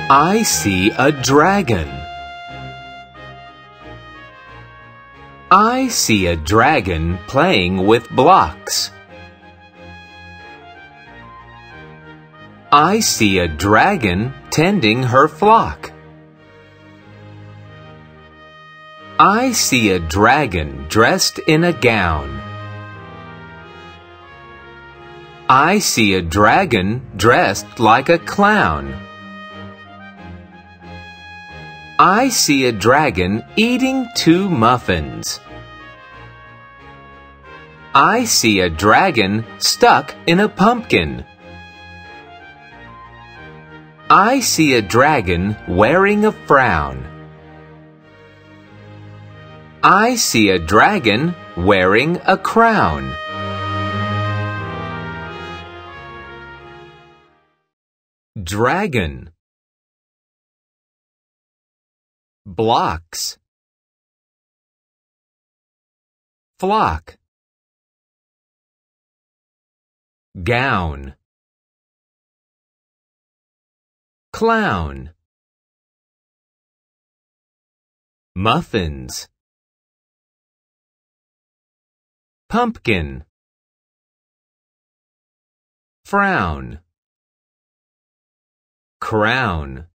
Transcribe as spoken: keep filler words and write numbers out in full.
I see a dragon. I see a dragon playing with blocks. I see a dragon tending her flock. I see a dragon dressed in a gown. I see a dragon dressed like a clown. I see a dragon eating two muffins. I see a dragon stuck in a pumpkin. I see a dragon wearing a frown. I see a dragon wearing a crown. Dragon. Blocks. Flock. Gown. Clown. Muffins. Pumpkin. Frown. Crown.